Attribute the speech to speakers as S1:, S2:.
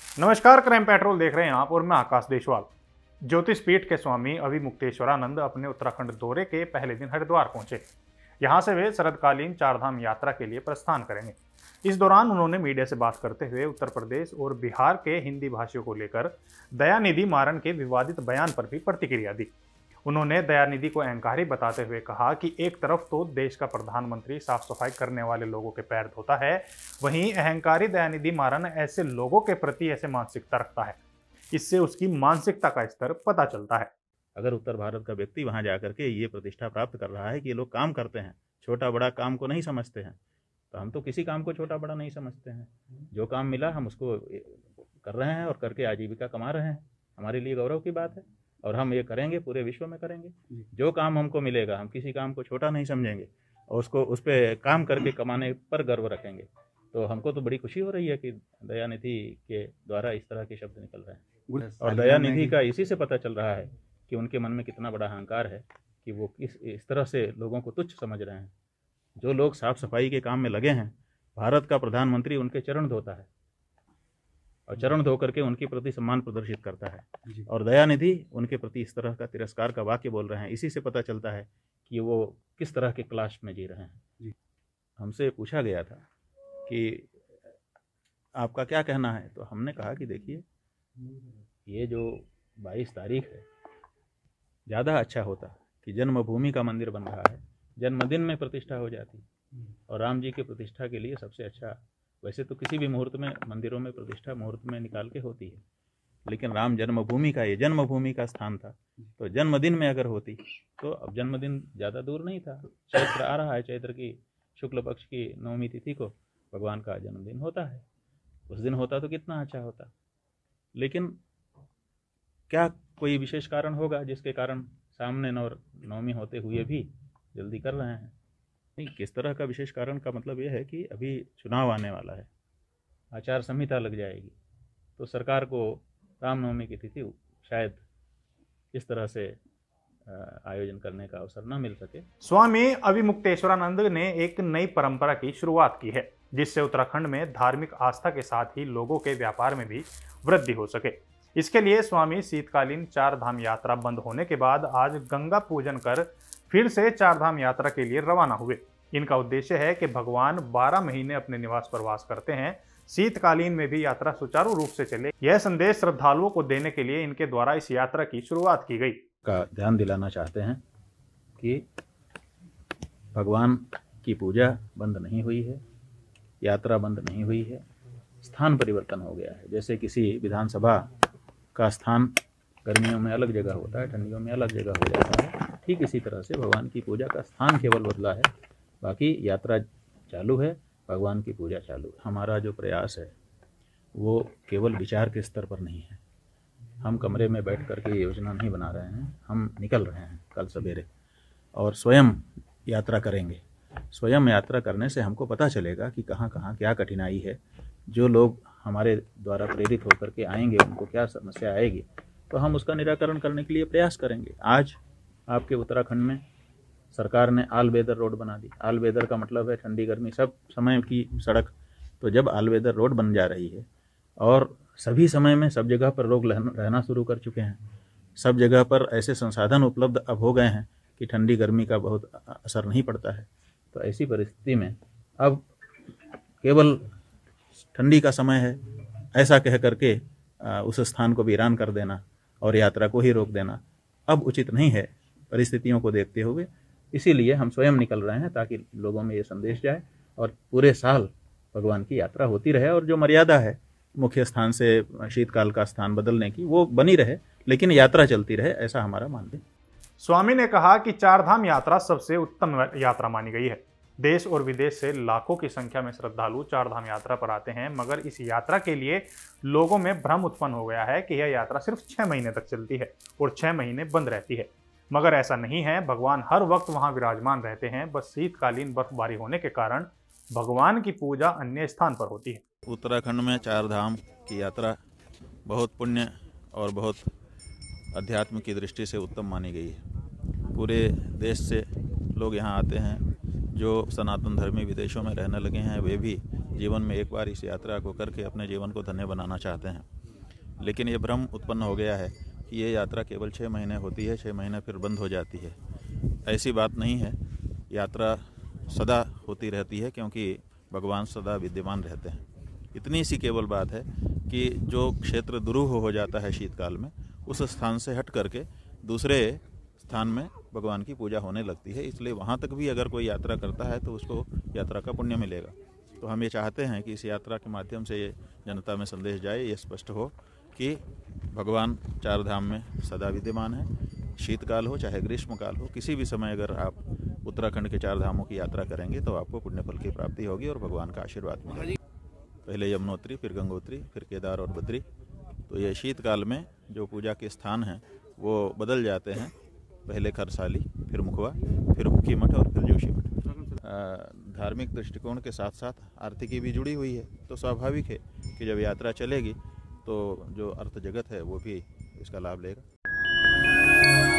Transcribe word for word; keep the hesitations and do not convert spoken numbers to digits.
S1: नमस्कार, crime petrol देख रहे हैं आप और मैं आकाश देशवाल। ज्योतिष पीठ के स्वामी अभिमुक्तेश्वरानंद अपने उत्तराखंड दौरे के पहले दिन हरिद्वार पहुंचे। यहां से वे शरदकालीन चारधाम यात्रा के लिए प्रस्थान करेंगे। इस दौरान उन्होंने मीडिया से बात करते हुए उत्तर प्रदेश और बिहार के हिंदी भाषियों को लेकर दयानिधि मारन के विवादित बयान पर भी प्रतिक्रिया दी। उन्होंने दयानिधि को अहंकारी बताते हुए कहा कि एक तरफ तो देश का प्रधानमंत्री साफ सफाई करने वाले लोगों के पैर धोता है, वहीं अहंकारी दयानिधि मारन ऐसे लोगों के प्रति ऐसे मानसिकता रखता है। इससे उसकी मानसिकता का स्तर पता चलता है।
S2: अगर उत्तर भारत का व्यक्ति वहां जाकर के ये प्रतिष्ठा प्राप्त कर रहा है कि ये लोग काम करते हैं, छोटा बड़ा काम को नहीं समझते हैं, तो हम तो किसी काम को छोटा बड़ा नहीं समझते हैं। जो काम मिला हम उसको कर रहे हैं और करके आजीविका कमा रहे हैं। हमारे लिए गौरव की बात है और हम ये करेंगे, पूरे विश्व में करेंगे। जो काम हमको मिलेगा हम किसी काम को छोटा नहीं समझेंगे और उसको उस पर काम करके कमाने पर गर्व रखेंगे। तो हमको तो बड़ी खुशी हो रही है कि दयानिधि के द्वारा इस तरह के शब्द निकल रहे हैं और दयानिधि का इसी से पता चल रहा है कि उनके मन में कितना बड़ा अहंकार है कि वो किस इस तरह से लोगों को तुच्छ समझ रहे हैं। जो लोग साफ सफाई के काम में लगे हैं, भारत का प्रधानमंत्री उनके चरण धोता है और चरण धो करके उनके प्रति सम्मान प्रदर्शित करता है और दयानिधि उनके प्रति इस तरह का तिरस्कार का वाक्य बोल रहे हैं। इसी से पता चलता है कि वो किस तरह के क्लास में जी रहे हैं। हमसे पूछा गया था कि आपका क्या कहना है, तो हमने कहा कि देखिए, ये जो बाईस तारीख है, ज़्यादा अच्छा होता कि जन्मभूमि का मंदिर बन रहा है, जन्मदिन में प्रतिष्ठा हो जाती और राम जी की प्रतिष्ठा के लिए सबसे अच्छा, वैसे तो किसी भी मुहूर्त में मंदिरों में प्रतिष्ठा मुहूर्त में निकाल के होती है, लेकिन राम जन्मभूमि का ये जन्मभूमि का स्थान था, तो जन्मदिन में अगर होती तो अब जन्मदिन ज़्यादा दूर नहीं था। चैत्र आ रहा है, चैत्र की शुक्ल पक्ष की नवमी तिथि को भगवान का जन्मदिन होता है। उस दिन होता तो कितना अच्छा होता, लेकिन क्या कोई विशेष कारण होगा जिसके कारण सामने नौ नवमी होते हुए भी जल्दी कर रहे हैं? नहीं, किस तरह का विशेष कारण का मतलब यह है कि अभी चुनाव आने वाला है, आचार संहिता लग जाएगी, तो सरकार को रामनवमी की तिथि शायद इस तरह से आयोजन करने का अवसर न मिल सके।
S1: स्वामी अभिमुक्तेश्वरानंद ने एक नई परंपरा की शुरुआत की है, जिससे उत्तराखंड में धार्मिक आस्था के साथ ही लोगों के व्यापार में भी वृद्धि हो सके। इसके लिए स्वामी शीतकालीन चार धाम यात्रा बंद होने के बाद आज गंगा पूजन कर फिर से चार धाम यात्रा के लिए रवाना हुए। इनका उद्देश्य है कि भगवान बारह महीने अपने निवास पर वास करते हैं, शीतकालीन में भी यात्रा सुचारू रूप से चले, यह संदेश श्रद्धालुओं को देने के लिए इनके द्वारा इस यात्रा की शुरुआत की गई।
S2: का ध्यान दिलाना चाहते हैं कि भगवान की पूजा बंद नहीं हुई है, यात्रा बंद नहीं हुई है, स्थान परिवर्तन हो गया है। जैसे किसी विधानसभा का स्थान गर्मियों में अलग जगह होता है, ठंडियों में अलग जगह हो जाता है, ठीक इसी तरह से भगवान की पूजा का स्थान केवल बदला है, बाकी यात्रा चालू है, भगवान की पूजा चालू है। हमारा जो प्रयास है वो केवल विचार के स्तर पर नहीं है। हम कमरे में बैठ कर के योजना नहीं बना रहे हैं, हम निकल रहे हैं कल सवेरे और स्वयं यात्रा करेंगे। स्वयं यात्रा करने से हमको पता चलेगा कि कहाँ कहाँ क्या कठिनाई है। जो लोग हमारे द्वारा प्रेरित होकर के आएंगे उनको क्या समस्या आएगी, तो हम उसका निराकरण करने के लिए प्रयास करेंगे। आज आपके उत्तराखंड में सरकार ने आल वेदर रोड बना दी। आल वेदर का मतलब है ठंडी गर्मी सब समय की सड़क। तो जब आल वेदर रोड बन जा रही है और सभी समय में सब जगह पर लोग रहना शुरू कर चुके हैं, सब जगह पर ऐसे संसाधन उपलब्ध अब हो गए हैं कि ठंडी गर्मी का बहुत असर नहीं पड़ता है, तो ऐसी परिस्थिति में अब केवल ठंडी का समय है ऐसा कह करके उस स्थान को वीरान कर देना और यात्रा को ही रोक देना अब उचित नहीं है परिस्थितियों को देखते हुए। इसीलिए हम स्वयं निकल रहे हैं ताकि लोगों में ये संदेश जाए और पूरे साल भगवान की यात्रा होती रहे और जो मर्यादा है मुख्य स्थान से शीतकाल का स्थान बदलने की वो बनी रहे, लेकिन यात्रा चलती रहे, ऐसा हमारा मानना है।
S1: स्वामी ने कहा कि चार धाम यात्रा सबसे उत्तम यात्रा मानी गई है। देश और विदेश से लाखों की संख्या में श्रद्धालु चार धाम यात्रा पर आते हैं, मगर इस यात्रा के लिए लोगों में भ्रम उत्पन्न हो गया है कि यह यात्रा सिर्फ छह महीने तक चलती है और छह महीने बंद रहती है, मगर ऐसा नहीं है। भगवान हर वक्त वहां विराजमान रहते हैं, बस शीतकालीन बर्फबारी होने के कारण भगवान की पूजा अन्य स्थान पर होती है।
S2: उत्तराखंड में चार धाम की यात्रा बहुत पुण्य और बहुत अध्यात्म की दृष्टि से उत्तम मानी गई है। पूरे देश से लोग यहाँ आते हैं। जो सनातन धर्मी विदेशों में रहने लगे हैं वे भी जीवन में एक बार इस यात्रा को करके अपने जीवन को धन्य बनाना चाहते हैं। लेकिन ये भ्रम उत्पन्न हो गया है कि ये यात्रा केवल छः महीने होती है, छः महीने फिर बंद हो जाती है। ऐसी बात नहीं है। यात्रा सदा होती रहती है, क्योंकि भगवान सदा विद्यमान रहते हैं। इतनी सी केवल बात है कि जो क्षेत्र दुरूह हो जाता है शीतकाल में, उस स्थान से हट करके दूसरे स्थान में भगवान की पूजा होने लगती है। इसलिए वहाँ तक भी अगर कोई यात्रा करता है तो उसको यात्रा का पुण्य मिलेगा। तो हम ये चाहते हैं कि इस यात्रा के माध्यम से ये जनता में संदेश जाए, ये स्पष्ट हो कि भगवान चार धाम में सदा विद्यमान है। शीतकाल हो चाहे ग्रीष्मकाल हो, किसी भी समय अगर आप उत्तराखंड के चार धामों की यात्रा करेंगे तो आपको पुण्य फल की प्राप्ति होगी और भगवान का आशीर्वाद मिलेगा। पहले यमुनोत्री, फिर गंगोत्री, फिर केदार और बद्री। तो ये शीतकाल में जो पूजा के स्थान हैं वो बदल जाते हैं। पहले खरसाली, फिर मुखवा, फिर मुखी मठ और फिर जोशी मठ। धार्मिक दृष्टिकोण के साथ साथ आर्थिकी भी जुड़ी हुई है, तो स्वाभाविक है कि जब यात्रा चलेगी तो जो अर्थ जगत है वो भी इसका लाभ लेगा।